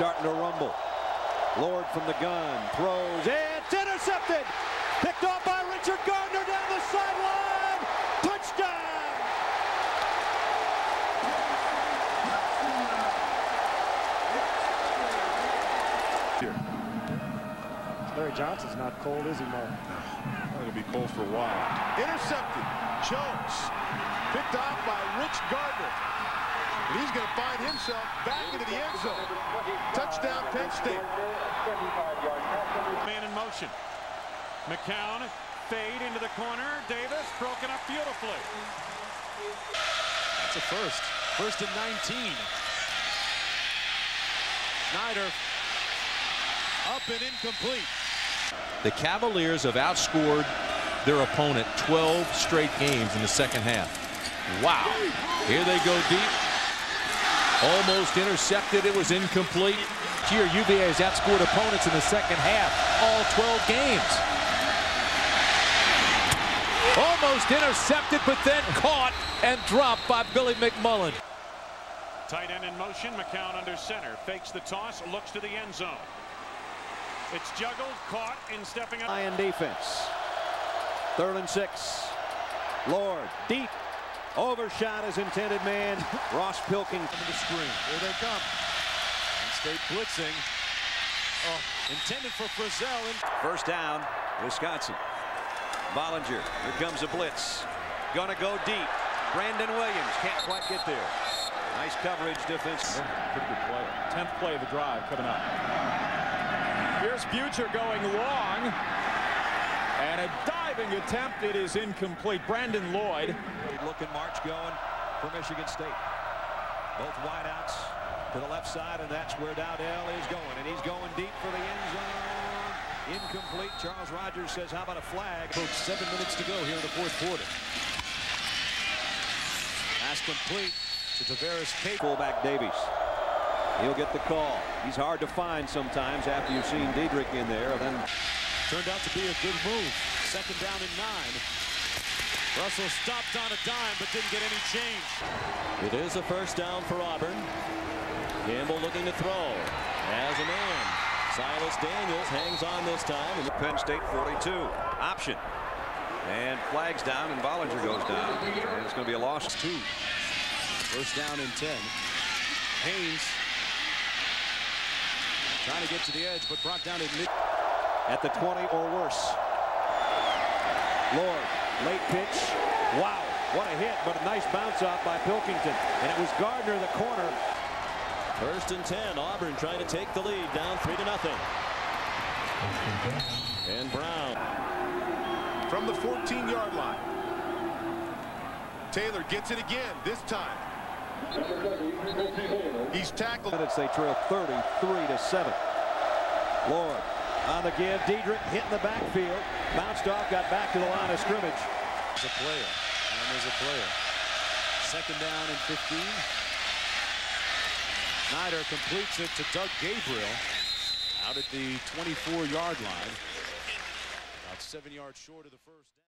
starting to rumble. Lord from the gun throws. It's intercepted. Picked off by Richard Gardner down the sideline. Touchdown. Larry Johnson's not cold, is he, Mark? Not going to be cold for a while. Intercepted. Jones. Picked off by Rich Gardner. And he's going to find himself back into the end zone. Touchdown, Penn State. Man in motion. McCown, fade into the corner. Davis broken up beautifully. That's a first. First and 19. Snyder up and incomplete. The Cavaliers have outscored their opponent 12 straight games in the second half. Wow. Here they go deep. Almost intercepted. It was incomplete. Here, UVA has outscored opponents in the second half, all 12 games. Almost intercepted, but then caught and dropped by Billy McMullen. Tight end in motion. McCown under center. Fakes the toss. Looks to the end zone. It's juggled, caught, and stepping up. Lion defense. 3rd and 6. Lord deep. Overshot his intended man. Ross Pilkington To the screen. Here they come. Penn State blitzing. Oh, intended for Frizzell. First down, Wisconsin. Bollinger. Here comes a blitz. Gonna go deep. Brandon Williams can't quite get there. Nice coverage defense. Pretty good play. 10th play of the drive coming up. Here's Butcher going long. And a diving attempt. It is incomplete. Brandon Lloyd. Looking march going for Michigan State. Both wideouts to the left side, and that's where Dowdell is going. And he's going deep for the end zone. Incomplete. Charles Rogers says, how about a flag? 7 minutes to go here in the 4th quarter. Pass complete to Tavares Cape. Fullback Davies. He'll get the call. He's hard to find sometimes after you've seen Diedrich in there. And then turned out to be a good move. 2nd down and 9. Russell stopped on a dime but didn't get any change. It is a first down for Auburn. Campbell looking to throw. As a man. Silas Daniels hangs on this time. Penn State 42. Option. And flags down and Bollinger goes down. And it's going to be a loss. 2. First down and 10. Haynes trying to get to the edge but brought down at the 20 or worse. Lord, late pitch. Wow, what a hit, but a nice bounce off by Pilkington. And it was Gardner, the corner. 1st and 10. Auburn trying to take the lead, down 3-0. And Brown From the 14-yard line. Taylor gets it again, this time. He's tackled. They trail 33-7. Lord on the give. Diedrich hitting the backfield. Bounced off, got back to the line of scrimmage. There's a player. And there's a player. 2nd down and 15. Snyder completes it to Doug Gabriel out at the 24-yard line. About 7 yards short of the first.